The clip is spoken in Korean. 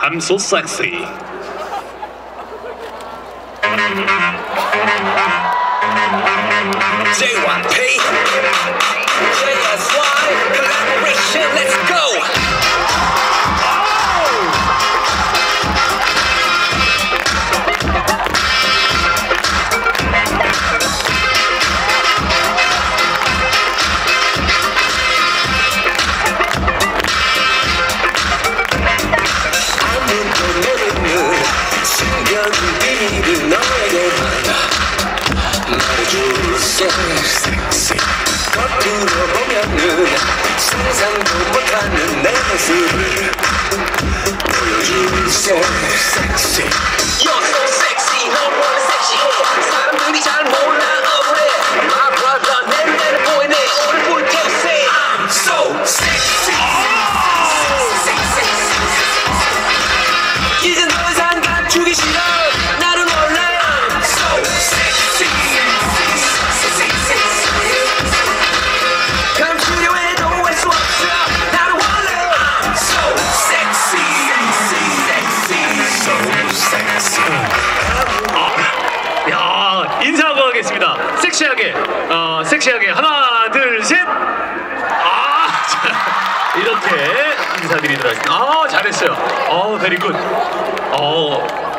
I'm so sexy. JYP, JSY, collaboration, let's go! 신경들이 너에게 말해줄게 거꾸로 보면은 상상도 못하는 내 모습을 보여줄게 You're so sexy 넌 원래 섹시해 사람들이 잘 몰라 어울해 My brother 내 보이네 오늘부터 say I'm so sexy 이젠 더 이상 감추기 싫어 나는 원래 I'm so sexy 감추려 해도 할 수 없어 나는 원래 I'm so sexy so sexy 야, 인사하고 가겠습니다. 섹시하게 하나, 둘, 셋. 자, 이렇게 인사드리도록 하겠습니다. 잘했어요. 베리 굿.